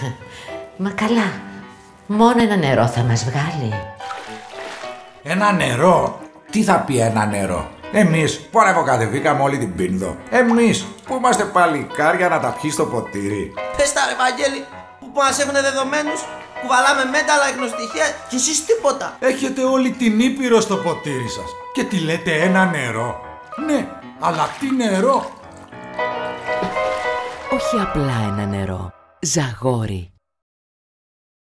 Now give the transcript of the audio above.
Μα καλά, μόνο ένα νερό θα μας βγάλει. Ένα νερό? Τι θα πει ένα νερό? Εμείς που ανεβοκατεβήκαμε όλη την Πίνδο. Εμείς που είμαστε παλικάρια να τα πιει στο ποτήρι. Πες τα ρε Βαγγέλη, που μας έχουν δεδομένους, που βαλάμε μέταλλα, αγνοστοιχεία και εσείς τίποτα. Έχετε όλη την Ήπειρο στο ποτήρι σας και τι λέτε ένα νερό? Ναι, αλλά τι νερό? Όχι απλά ένα νερό. Ζαγόρι.